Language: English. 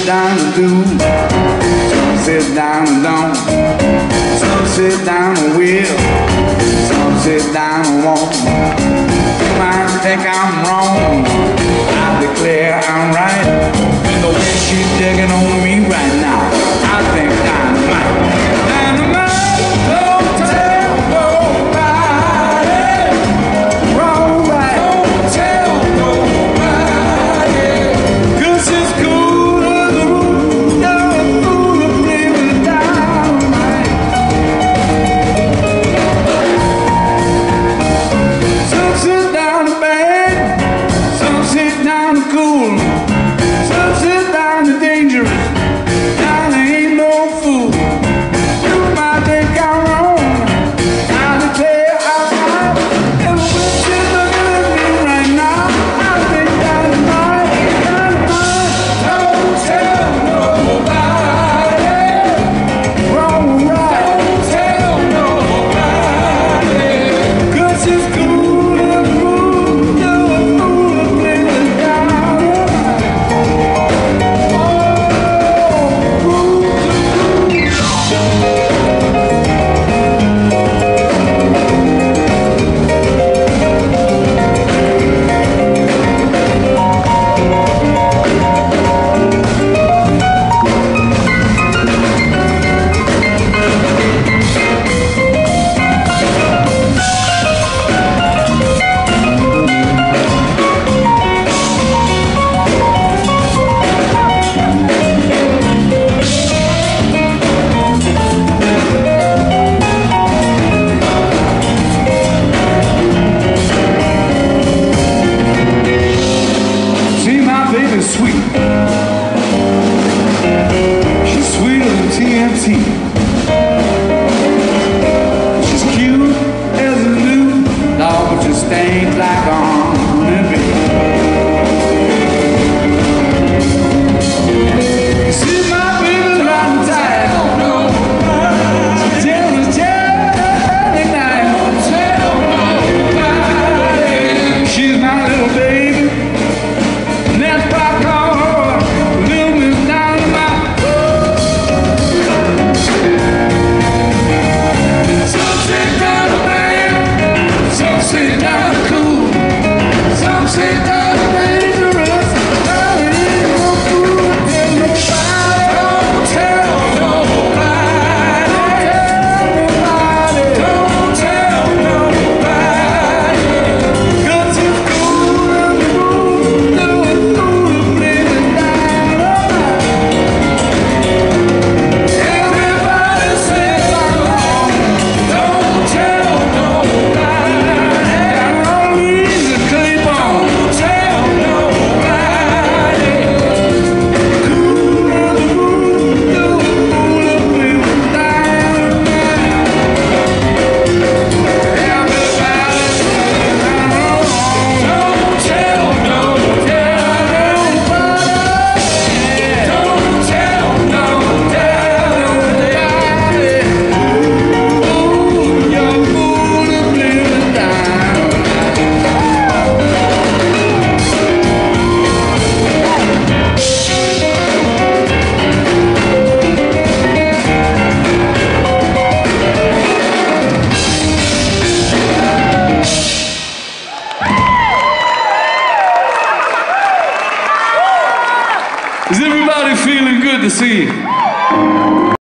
down and do, some sit down and don't, some sit down and will, some sit down and won't. You might think I'm wrong, I declare I'm right. The way she's digging on me right now, I think dynamite. Dynamite, don't tell nobody. Wrong, right. Don't tell nobody. 'Cause it's cool as a rule, no fool to play with dynamite. Some sit down to bang, some sit down to cool. Some sit down to dangerous. Now there ain't no fool. You might think I'm wrong. I declare I'm right. And when she's looking at me right now, I think dynamite, dynamite. Don't tell nobody. Wrong, right. Don't tell nobody. 'Cause it's cool and cool. You're a fool to play with dynamite. See, my baby's sweet. She's sweeter than TNT. She's cute as a new dog, but she stains like honeybee. You see, my baby's riding tight. She tells me every night. She's my little baby. And that's why I call her Little Miss Dynamite. Some sit down to bang, some sit down to cool, some sit down to dangerous. Now there ain't no fool to tell nobody. Don't tell nobody. Don't tell nobody. 'Cause it's cool and cool. No fool to play with dynamite. Everybody says I'm wrong. Don't tell nobody. I'm all easy to keep on. Don't tell nobody. Cool as a rule, no fool to play with dynamite. Everybody says I'm wrong. Don't tell nobody. Don't tell nobody. Ooh, you're a fool to play with dynamite. Is everybody feeling good to see you?